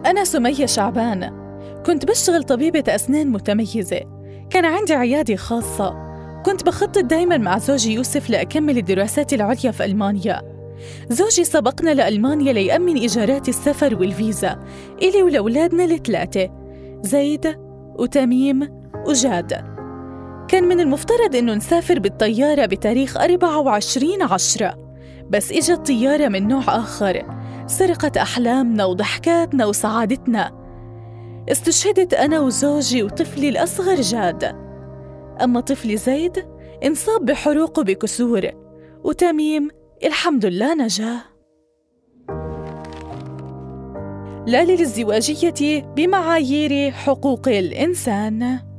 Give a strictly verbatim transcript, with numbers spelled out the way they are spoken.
أنا سمية شعبان، كنت بشتغل طبيبة أسنان متميزة. كان عندي عيادة خاصة. كنت بخطط دايماً مع زوجي يوسف لأكمل الدراسات العليا في ألمانيا. زوجي سبقنا لألمانيا ليأمن إيجارات السفر والفيزا إلي ولأولادنا الثلاثة، زيد وتميم وجاد. كان من المفترض إنه نسافر بالطيارة بتاريخ أربعة وعشرين عشرة، بس إجت طيارة من نوع آخر سرقت أحلامنا وضحكاتنا وسعادتنا. استشهدت أنا وزوجي وطفلي الأصغر جاد، أما طفلي زيد انصاب بحروق وبكسور، وتميم الحمد لله نجاه. لا للازدواجية بمعايير حقوق الإنسان.